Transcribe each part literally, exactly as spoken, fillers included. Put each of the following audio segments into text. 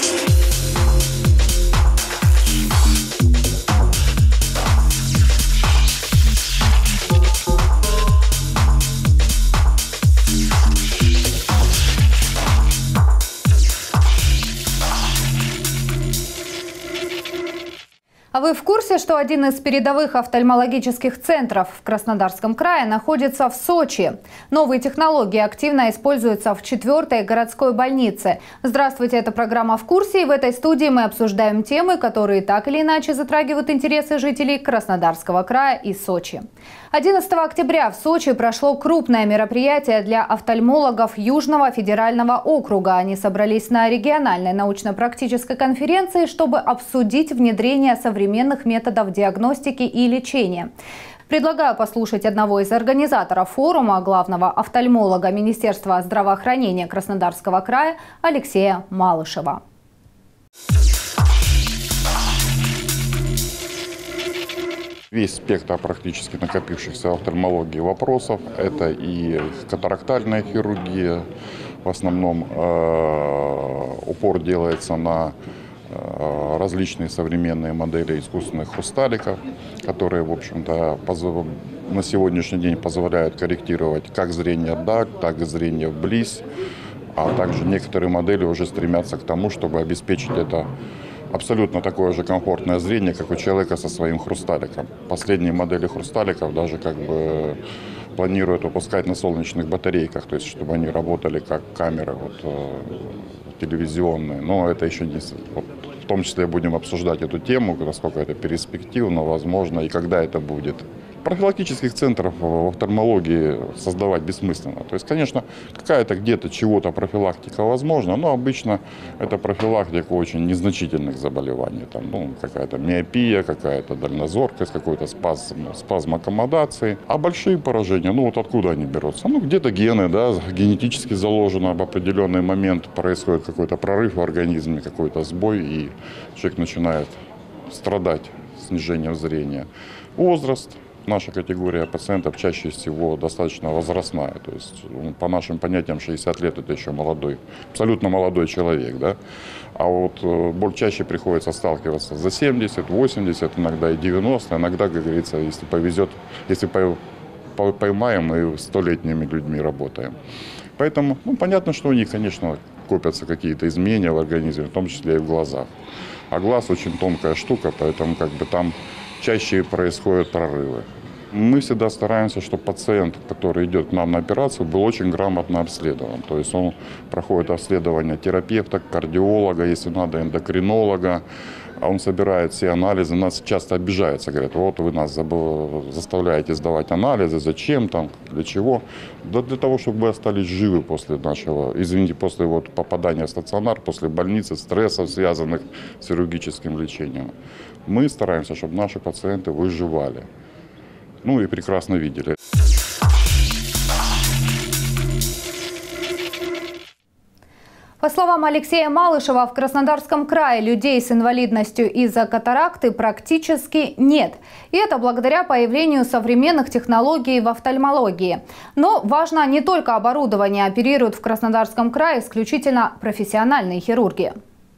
А вы в курсе, что один из передовых офтальмологических центров в Краснодарском крае находится в Сочи? Новые технологии активно используются в четвёртой городской больнице. Здравствуйте, это программа «В курсе», и в этой студии мы обсуждаем темы, которые так или иначе затрагивают интересы жителей Краснодарского края и Сочи. одиннадцатого октября в Сочи прошло крупное мероприятие для офтальмологов Южного федерального округа. Они собрались на региональной научно-практической конференции, чтобы обсудить внедрение современных современных методов диагностики и лечения. Предлагаю послушать одного из организаторов форума, главного офтальмолога Министерства здравоохранения Краснодарского края Алексея Малышева. Весь спектр практически накопившихся в офтальмологии вопросов. Это и катарактальная хирургия. В основном э, упор делается на различные современные модели искусственных хрусталиков, которые, в общем-то, на сегодняшний день позволяют корректировать как зрение вдаль, так и зрение вблизь, а также некоторые модели уже стремятся к тому, чтобы обеспечить это абсолютно такое же комфортное зрение, как у человека со своим хрусталиком. Последние модели хрусталиков даже как бы планируют выпускать на солнечных батарейках, то есть чтобы они работали как камеры вот, телевизионные. Но это еще не... Вот, в том числе будем обсуждать эту тему, насколько это перспективно, возможно, и когда это будет. Профилактических центров в офтальмологии создавать бессмысленно. То есть, конечно, какая-то где-то чего-то профилактика возможна, но обычно это профилактика очень незначительных заболеваний. Там, ну, какая-то миопия, какая-то дальнозоркость, какой-то спазм, спазм аккомодации. А большие поражения, ну вот откуда они берутся? Ну где-то гены, да, генетически заложено, в определенный момент происходит какой-то прорыв в организме, какой-то сбой, и человек начинает страдать снижением зрения. Возраст. Наша категория пациентов чаще всего достаточно возрастная, то есть по нашим понятиям шестьдесят лет это еще молодой, абсолютно молодой человек, да. А вот более чаще приходится сталкиваться за семьдесят, восемьдесят, иногда и девяносто, иногда, как говорится, если повезет, если поймаем, мы столетними людьми работаем. Поэтому, ну, понятно, что у них, конечно, копятся какие-то изменения в организме, в том числе и в глазах. А глаз очень тонкая штука, поэтому как бы там чаще происходят прорывы. Мы всегда стараемся, чтобы пациент, который идет к нам на операцию, был очень грамотно обследован. То есть он проходит обследование терапевта, кардиолога, если надо, эндокринолога. А он собирает все анализы, нас часто обижаются, говорят, вот вы нас заставляете сдавать анализы, зачем там, для чего? Да для того, чтобы вы остались живы после нашего, извините, после вот попадания в стационар, после больницы, стрессов, связанных с хирургическим лечением. Мы стараемся, чтобы наши пациенты выживали. Ну и прекрасно видели. По словам Алексея Малышева, в Краснодарском крае людей с инвалидностью из-за катаракты практически нет. И это благодаря появлению современных технологий в офтальмологии. Но важно не только оборудование. Оперируют в Краснодарском крае исключительно профессиональные хирурги.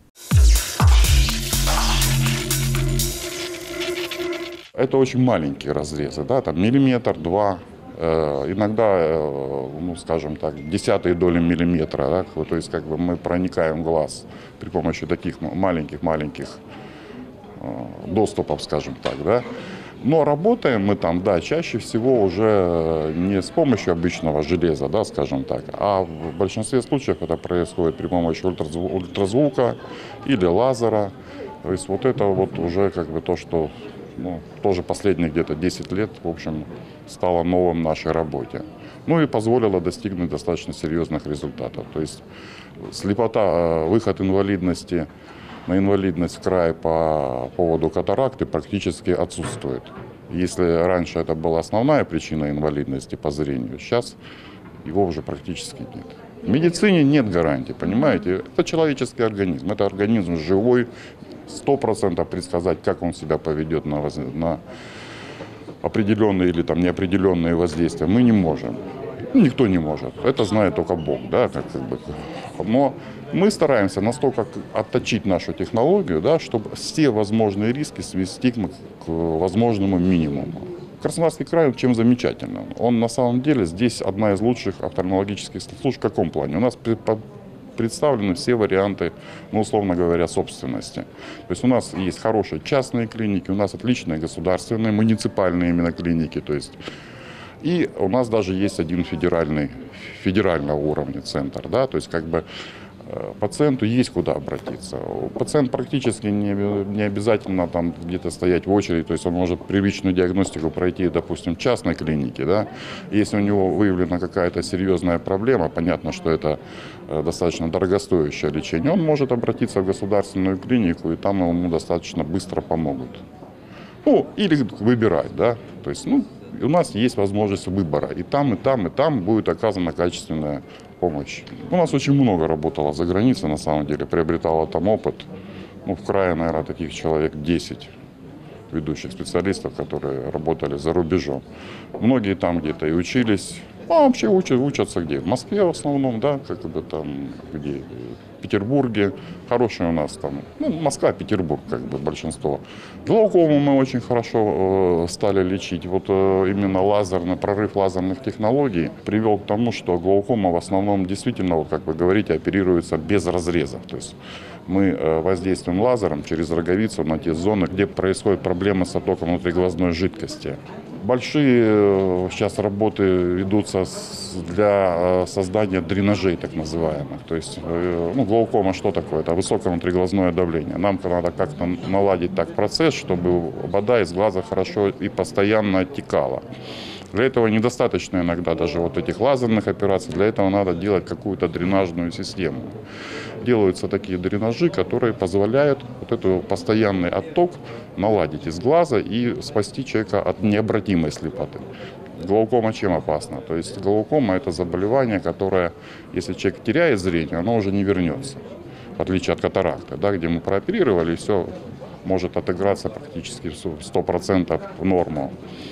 Это очень маленькие разрезы, да, там миллиметр, два. Иногда, ну, скажем так, десятые доли миллиметра, да, то есть как бы мы проникаем в глаз при помощи таких маленьких-маленьких доступов, скажем так, да. Но работаем мы там, да, чаще всего уже не с помощью обычного железа, да, скажем так, а в большинстве случаев это происходит при помощи ультразвука или лазера. То есть вот это вот уже как бы то, что... Ну, тоже последние где-то десять лет, в общем, стало новым в нашей работе. Ну и позволило достигнуть достаточно серьезных результатов. То есть слепота, выход инвалидности на инвалидность в край по поводу катаракты практически отсутствует. Если раньше это была основная причина инвалидности по зрению, сейчас его уже практически нет. В медицине нет гарантий, понимаете? Это человеческий организм, это организм живой. Сто процентов предсказать, как он себя поведет на, воз... на определенные или там неопределенные воздействия, мы не можем. Никто не может. Это знает только Бог, да, как, как бы, Но мы стараемся настолько отточить нашу технологию, да, чтобы все возможные риски свести к возможному минимуму. Краснодарский край чем замечательно? Он на самом деле здесь одна из лучших офтальмологических служб. В каком плане? У нас представлены все варианты, ну, условно говоря, собственности. То есть у нас есть хорошие частные клиники, у нас отличные государственные, муниципальные именно клиники. То есть, и у нас даже есть один федеральный, федерального уровня центр. Да? То есть как бы пациенту есть куда обратиться. Пациент практически не, не обязательно там где-то стоять в очереди, то есть он может первичную диагностику пройти, допустим, в частной клинике. Да? Если у него выявлена какая-то серьезная проблема, понятно, что это достаточно дорогостоящее лечение, он может обратиться в государственную клинику, и там ему достаточно быстро помогут. Ну, или выбирать, да, то есть, ну, у нас есть возможность выбора, и там, и там, и там будет оказана качественная помощь. У нас очень много работало за границей, на самом деле, приобретало там опыт. Ну, в крае, наверное, таких человек десять ведущих специалистов, которые работали за рубежом. Многие там где-то и учились. А вообще учат, учатся где? В Москве в основном, да, как бы там, где? В Петербурге. Хорошие у нас там, ну, Москва, Петербург, как бы большинство. Глаукому мы очень хорошо э, стали лечить. Вот э, именно лазерный, прорыв лазерных технологий привел к тому, что глаукома в основном действительно, вот, как вы говорите, оперируется без разрезов. То есть мы э, воздействуем лазером через роговицу на те зоны, где происходят проблемы с оттоком внутриглазной жидкости. Большие сейчас работы ведутся для создания дренажей, так называемых. То есть, ну, глаукома что такое? Это высокое внутриглазное давление. Нам надо как-то наладить так процесс, чтобы вода из глаза хорошо и постоянно оттекала. Для этого недостаточно иногда даже вот этих лазерных операций. Для этого надо делать какую-то дренажную систему. Делаются такие дренажи, которые позволяют вот этот постоянный отток наладить из глаза и спасти человека от необратимой слепоты. Глаукома чем опасна? То есть глаукома – это заболевание, которое, если человек теряет зрение, оно уже не вернется. В отличие от катаракты, да, где мы прооперировали, и все может отыграться практически сто процентов в норму.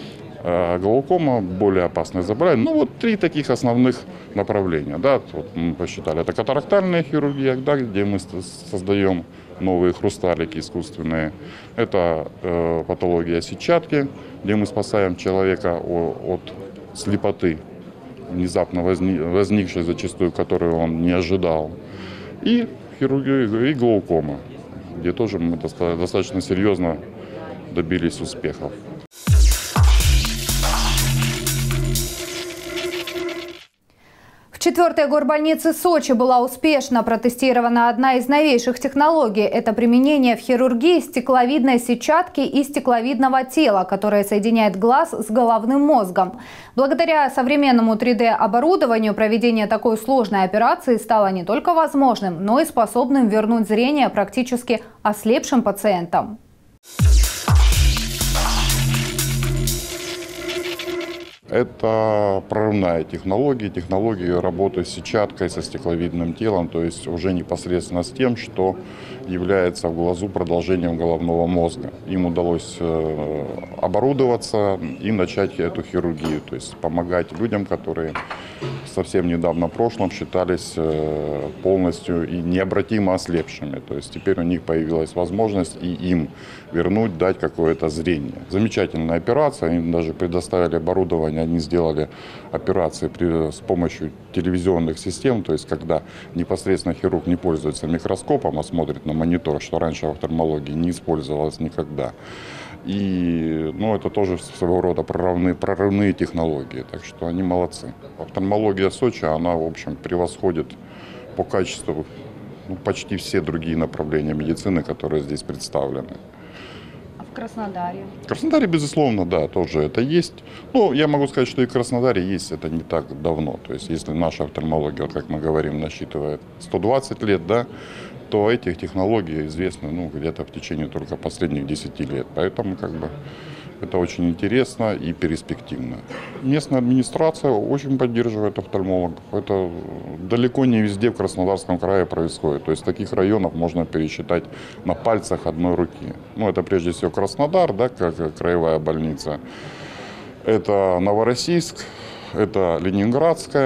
Глаукома более опасное заболевание. Ну вот три таких основных направления. Да, вот мы посчитали. Это катарактальная хирургия, да, где мы создаем новые хрусталики искусственные. Это э, патология сетчатки, где мы спасаем человека от слепоты, внезапно возник, возникшей зачастую, которую он не ожидал. И хирургия и глаукома, где тоже мы достаточно серьезно добились успехов. В четвертой горбольнице Сочи была успешно протестирована одна из новейших технологий. Это применение в хирургии стекловидной сетчатки и стекловидного тела, которое соединяет глаз с головным мозгом. Благодаря современному три дэ оборудованию проведение такой сложной операции стало не только возможным, но и способным вернуть зрение практически ослепшим пациентам. Это прорывная технология, технология работы с сетчаткой, со стекловидным телом, то есть уже непосредственно с тем, что является в глазу продолжением головного мозга. Им удалось оборудоваться и начать эту хирургию, то есть помогать людям, которые совсем недавно в прошлом считались полностью и необратимо ослепшими. То есть теперь у них появилась возможность и им вернуть, дать какое-то зрение. Замечательная операция, им даже предоставили оборудование, они сделали операции при, с помощью телевизионных систем, то есть когда непосредственно хирург не пользуется микроскопом, а смотрит на монитор, что раньше в офтальмологии не использовалось никогда. И ну, это тоже своего рода прорывные, прорывные технологии, так что они молодцы. Офтальмология Сочи, она, в общем, превосходит по качеству ну, почти все другие направления медицины, которые здесь представлены. А в Краснодаре? В Краснодаре, безусловно, да, тоже это есть. Ну, я могу сказать, что и в Краснодаре есть это не так давно. То есть, если наша офтальмология, вот как мы говорим, насчитывает сто двадцать лет, да, то этих технологий известно ну, где-то в течение только последних десяти лет. Поэтому как бы это очень интересно и перспективно. Местная администрация очень поддерживает офтальмологов. Это далеко не везде в Краснодарском крае происходит. То есть таких районов можно пересчитать на пальцах одной руки. Ну, это прежде всего Краснодар, да, как краевая больница. Это Новороссийск, это Ленинградская.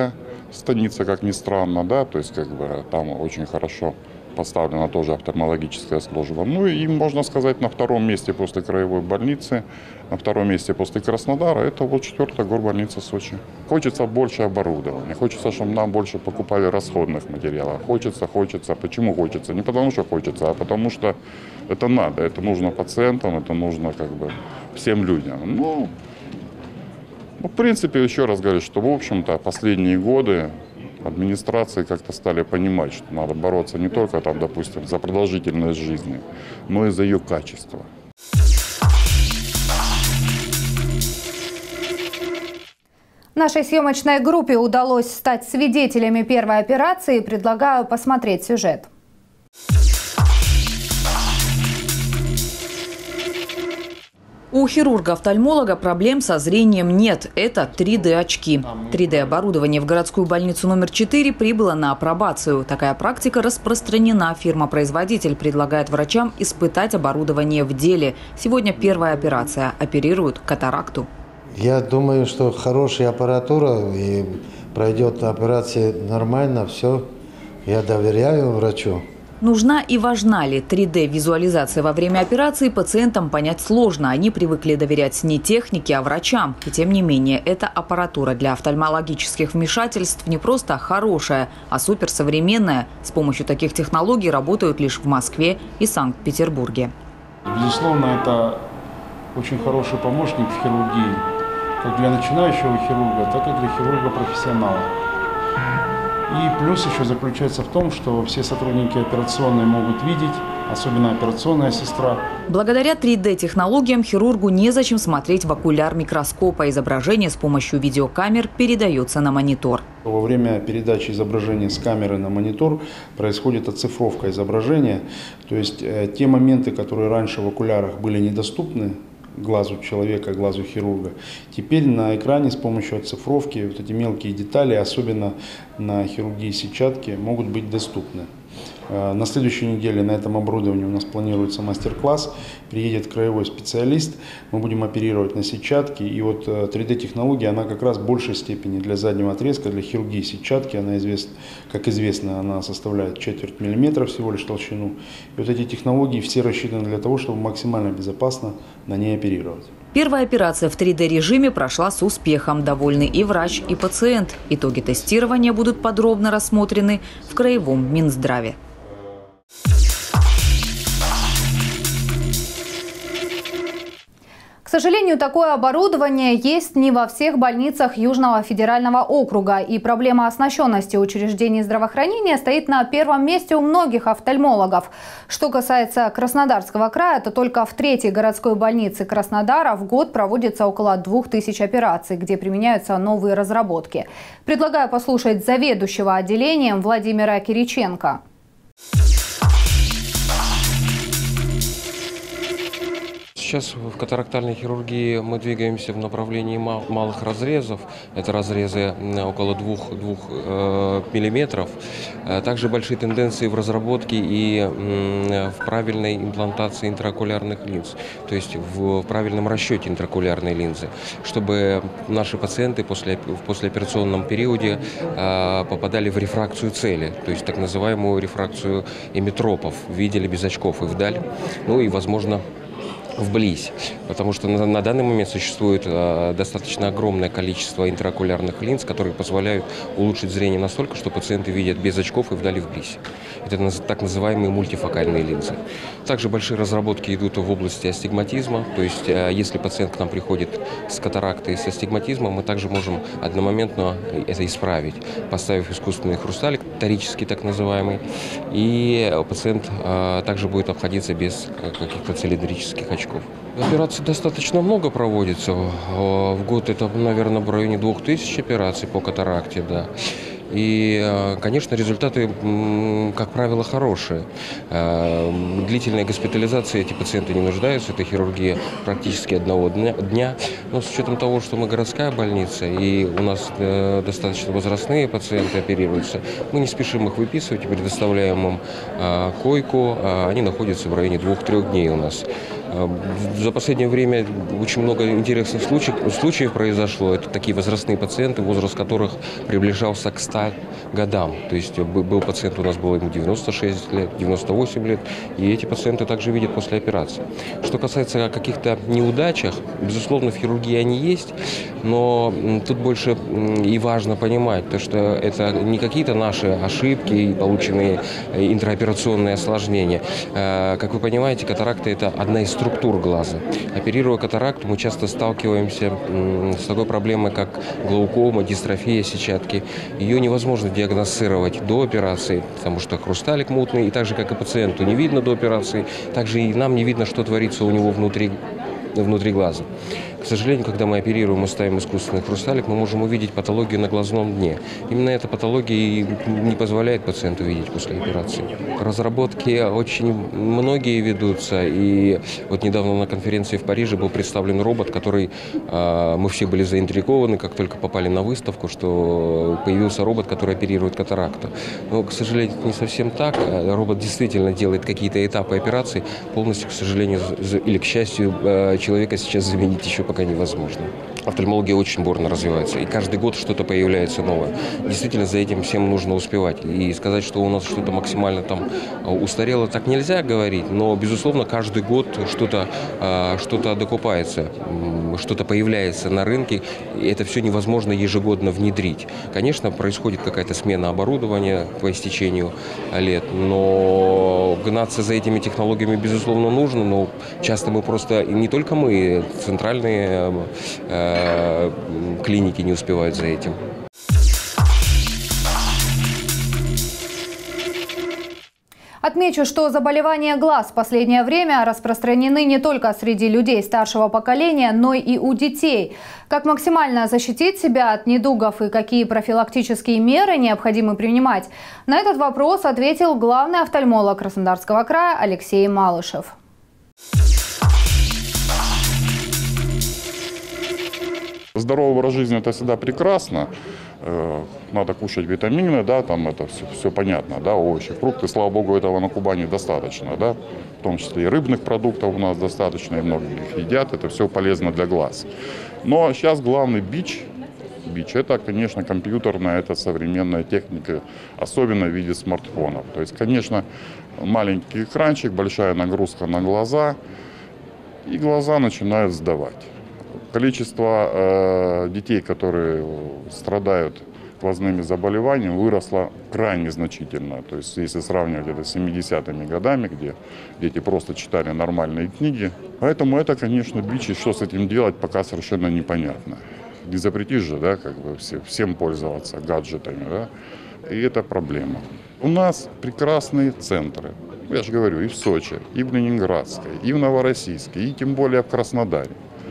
станица, как ни странно, да, то есть как бы там очень хорошо поставлена тоже офтальмологическая служба. Ну и, можно сказать, на втором месте после краевой больницы, на втором месте после Краснодара, это вот четвертая горбольница Сочи. Хочется больше оборудования, хочется, чтобы нам больше покупали расходных материалов. Хочется, хочется. Почему хочется? Не потому что хочется, а потому что это надо, это нужно пациентам, это нужно как бы всем людям. Ну, ну в принципе, еще раз говорю, что в общем-то последние годы администрации как-то стали понимать, что надо бороться не только там, допустим, за продолжительность жизни, но и за ее качество. Нашей съемочной группе удалось стать свидетелями первой операции. Предлагаю посмотреть сюжет. У хирурга-офтальмолога проблем со зрением нет. Это три дэ очки. три дэ оборудование в городскую больницу номер четыре прибыло на апробацию. Такая практика распространена. Фирма-производитель предлагает врачам испытать оборудование в деле. Сегодня первая операция. Оперируют катаракту. Я думаю, что хорошая аппаратура и пройдет операция нормально. Все. Я доверяю врачу. Нужна и важна ли три дэ визуализация во время операции, пациентам понять сложно. Они привыкли доверять не технике, а врачам. И тем не менее, эта аппаратура для офтальмологических вмешательств не просто хорошая, а суперсовременная. С помощью таких технологий работают лишь в Москве и Санкт-Петербурге. Безусловно, это очень хороший помощник в хирургии, как для начинающего хирурга, так и для хирурга-профессионала. И плюс еще заключается в том, что все сотрудники операционной могут видеть, особенно операционная сестра. Благодаря три дэ технологиям хирургу незачем смотреть в окуляр микроскопа. Изображение с помощью видеокамер передается на монитор. Во время передачи изображения с камеры на монитор происходит оцифровка изображения. То есть э, те моменты, которые раньше в окулярах были недоступны глазу человека, глазу хирурга, теперь на экране с помощью оцифровки вот эти мелкие детали, особенно на хирургии сетчатки, могут быть доступны. На следующей неделе на этом оборудовании у нас планируется мастер-класс. Приедет краевой специалист, мы будем оперировать на сетчатке. И вот три дэ технология, она как раз в большей степени для заднего отрезка, для хирургии сетчатки. Она известна, как известно, она составляет четверть миллиметра всего лишь толщину. И вот эти технологии все рассчитаны для того, чтобы максимально безопасно на ней оперировать. Первая операция в три дэ режиме прошла с успехом. Довольны и врач, и пациент. Итоги тестирования будут подробно рассмотрены в краевом Минздраве. К сожалению, такое оборудование есть не во всех больницах Южного федерального округа. И проблема оснащенности учреждений здравоохранения стоит на первом месте у многих офтальмологов. Что касается Краснодарского края, то только в третьей городской больнице Краснодара в год проводится около двух тысяч операций, где применяются новые разработки. Предлагаю послушать заведующего отделением Владимира Кириченко. Сейчас в катарактальной хирургии мы двигаемся в направлении мал, малых разрезов. Это разрезы около двух миллиметров. Также большие тенденции в разработке и в правильной имплантации интраокулярных линз, то есть в правильном расчете интраокулярной линзы, чтобы наши пациенты после, в послеоперационном периоде попадали в рефракцию цели, то есть так называемую рефракцию эмитропов, видели без очков и вдаль, ну и, возможно, вблизь, потому что на, на данный момент существует э, достаточно огромное количество интраокулярных линз, которые позволяют улучшить зрение настолько, что пациенты видят без очков и вдали вблизь. Это так называемые мультифокальные линзы. Также большие разработки идут в области астигматизма, то есть э, если пациент к нам приходит с катарактой и с астигматизмом, мы также можем одномоментно это исправить, поставив искусственный хрусталик, торический так называемый, и пациент э, также будет обходиться без каких-то цилиндрических очков. Операций достаточно много проводится. В год это, наверное, в районе двух тысяч операций по катаракте, да. И, конечно, результаты, как правило, хорошие. Длительной госпитализации эти пациенты не нуждаются. Это хирургия практически одного дня. Но с учетом того, что мы городская больница и у нас достаточно возрастные пациенты оперируются, мы не спешим их выписывать и предоставляем им койку. Они находятся в районе двух-трех дней у нас. За последнее время очень много интересных случаев, случаев произошло. Это такие возрастные пациенты, возраст которых приближался к ста годам. То есть был пациент, у нас было ему девяносто шесть лет, девяносто восемь лет, и эти пациенты также видят после операции. Что касается каких-то неудачах, безусловно, в хирургии они есть, но тут больше и важно понимать, то, что это не какие-то наши ошибки и полученные интраоперационные осложнения. Как вы понимаете, катаракта – это одна из структур глаза. Оперируя катаракту, мы часто сталкиваемся с такой проблемой, как глаукома, дистрофия сетчатки. Ее невозможно диагностировать до операции, потому что хрусталик мутный, и так же, как и пациенту не видно до операции, также и нам не видно, что творится у него внутри, внутри глаза. К сожалению, когда мы оперируем и ставим искусственный хрусталик, мы можем увидеть патологию на глазном дне. Именно эта патология и не позволяет пациенту видеть после операции. Разработки очень многие ведутся. И вот недавно на конференции в Париже был представлен робот, который э, мы все были заинтригованы, как только попали на выставку, что появился робот, который оперирует катаракту. Но, к сожалению, это не совсем так. Робот действительно делает какие-то этапы операции. Полностью, к сожалению, или к счастью, человека сейчас заменить еще пока невозможно. Офтальмология очень бурно развивается, и каждый год что-то появляется новое. Действительно, за этим всем нужно успевать. И сказать, что у нас что-то максимально там устарело, так нельзя говорить, но, безусловно, каждый год что-то что-то докупается, что-то появляется на рынке, и это все невозможно ежегодно внедрить. Конечно, происходит какая-то смена оборудования по истечению лет, но гнаться за этими технологиями, безусловно, нужно, но часто мы просто, не только мы, центральные э, клиники не успевают за этим. Отмечу, что заболевания глаз в последнее время распространены не только среди людей старшего поколения, но и у детей. Как максимально защитить себя от недугов и какие профилактические меры необходимо принимать? На этот вопрос ответил главный офтальмолог Краснодарского края Алексей Малышев. Здоровый образ жизни – это всегда прекрасно. Надо кушать витамины, да, там это все, все понятно, да, овощи, фрукты. Слава богу, этого на Кубани достаточно, да, в том числе и рыбных продуктов у нас достаточно, и многие их едят, это все полезно для глаз. Но сейчас главный бич, бич – это, конечно, компьютерная, это современная техника, особенно в виде смартфонов. То есть, конечно, маленький экранчик, большая нагрузка на глаза, и глаза начинают сдавать. Количество э, детей, которые страдают глазными заболеваниями, выросло крайне значительно. То есть, если сравнивать это с семидесятыми годами, где дети просто читали нормальные книги. Поэтому это, конечно, бич, и что с этим делать, пока совершенно непонятно. Не запретишь же, да, как бы все, всем пользоваться гаджетами, да, и это проблема. У нас прекрасные центры. Я же говорю, и в Сочи, и в Ленинградской, и в Новороссийске, и тем более в Краснодаре.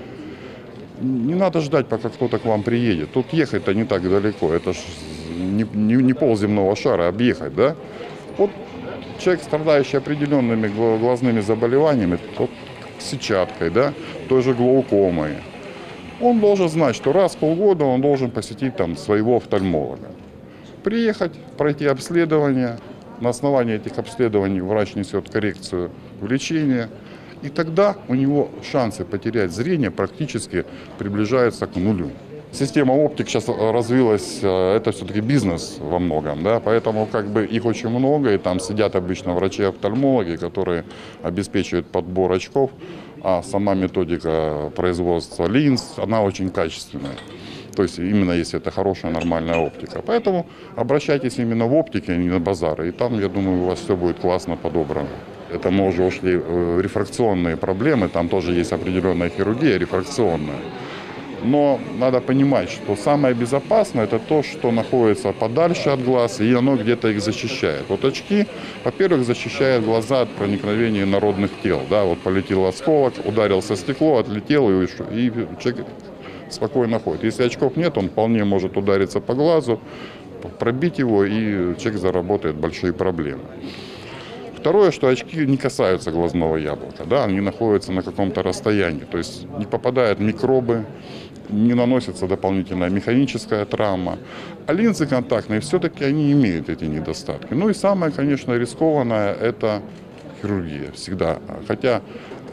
Не надо ждать, пока кто-то к вам приедет. Тут ехать-то не так далеко. Это ж не, не, не полземного шара, объехать, да? Вот человек, страдающий определенными глазными заболеваниями, вот сетчаткой, да, той же глаукомой, он должен знать, что раз в полгода он должен посетить там своего офтальмолога. Приехать, пройти обследование. На основании этих обследований врач несет коррекцию в лечение. И тогда у него шансы потерять зрение практически приближаются к нулю. Система оптик сейчас развилась, это все-таки бизнес во многом, да, поэтому как бы их очень много, и там сидят обычно врачи-офтальмологи, которые обеспечивают подбор очков, а сама методика производства линз, она очень качественная. То есть именно если это хорошая нормальная оптика. Поэтому обращайтесь именно в оптике, а не на базары, и там, я думаю, у вас все будет классно подобрано. Это мы уже ушли в рефракционные проблемы, там тоже есть определенная хирургия рефракционная. Но надо понимать, что самое безопасное – это то, что находится подальше от глаз, и оно где-то их защищает. Вот очки, во-первых, защищают глаза от проникновения народных тел. Да, вот полетел осколок, ударился в стекло, отлетел, и, и человек спокойно ходит. Если очков нет, он вполне может удариться по глазу, пробить его, и человек заработает большие проблемы. Второе, что очки не касаются глазного яблока, да, они находятся на каком-то расстоянии, то есть не попадают микробы, не наносится дополнительная механическая травма. А линзы контактные все-таки они имеют эти недостатки. Ну и самое, конечно, рискованное – это хирургия всегда. Хотя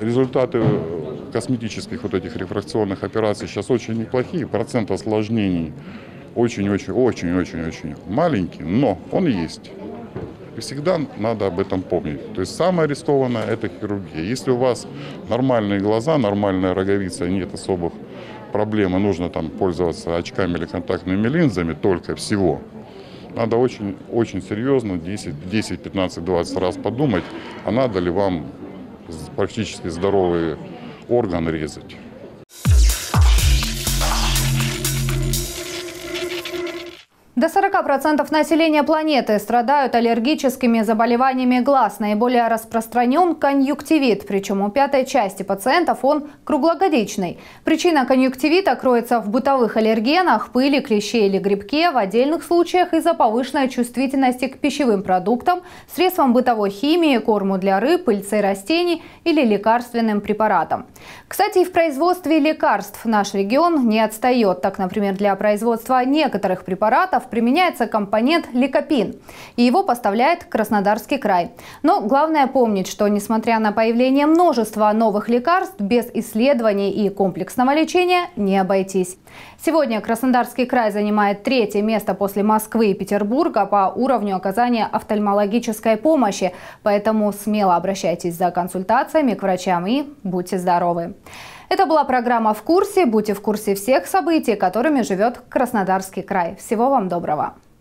результаты косметических вот этих рефракционных операций сейчас очень неплохие, процент осложнений очень-очень-очень-очень-очень маленький, но он есть. И всегда надо об этом помнить. То есть самое рискованное – это хирургия. Если у вас нормальные глаза, нормальная роговица, нет особых проблем, и нужно там пользоваться очками или контактными линзами только всего, надо очень, очень серьезно десять, десять, пятнадцать, двадцать раз подумать, а надо ли вам практически здоровый орган резать. До сорока процентов населения планеты страдают аллергическими заболеваниями глаз. Наиболее распространен конъюнктивит, причем у пятой части пациентов он круглогодичный. Причина конъюнктивита кроется в бытовых аллергенах, пыли, клеще или грибке, в отдельных случаях из-за повышенной чувствительности к пищевым продуктам, средствам бытовой химии, корму для рыб, пыльцы растений или лекарственным препаратам. Кстати, и в производстве лекарств наш регион не отстает. Так, например, для производства некоторых препаратов применяется компонент ликопин, и его поставляет Краснодарский край. Но главное помнить, что несмотря на появление множества новых лекарств, без исследований и комплексного лечения не обойтись. Сегодня Краснодарский край занимает третье место после Москвы и Петербурга по уровню оказания офтальмологической помощи, поэтому смело обращайтесь за консультациями к врачам и будьте здоровы. Это была программа «В курсе». Будьте в курсе всех событий, которыми живет Краснодарский край. Всего вам доброго!